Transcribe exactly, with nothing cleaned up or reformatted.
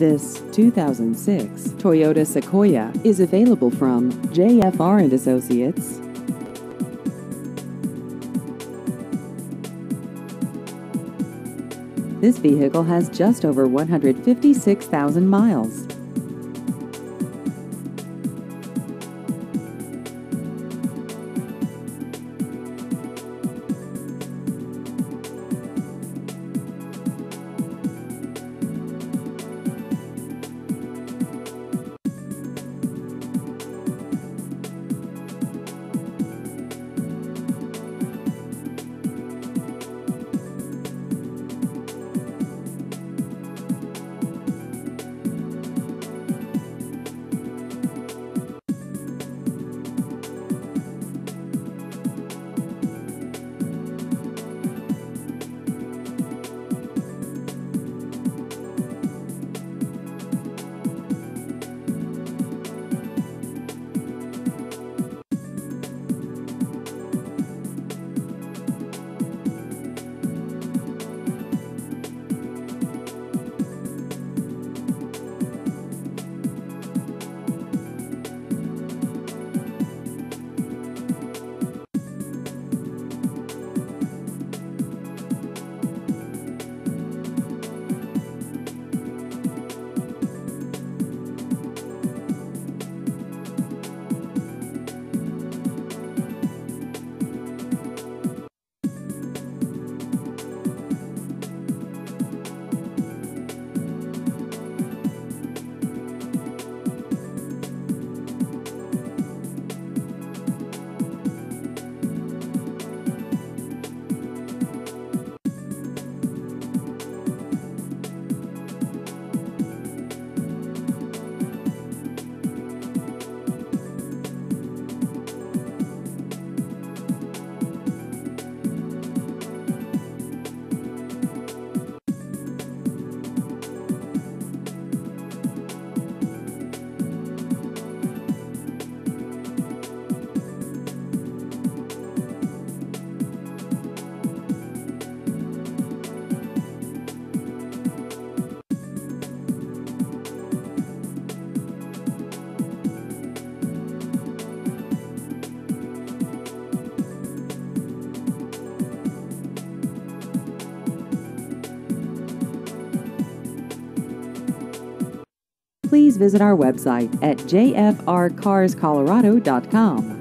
This two thousand six Toyota Sequoia is available from J F R and Associates. This vehicle has just over one hundred fifty-six thousand miles. Please visit our website at j f r cars colorado dot com.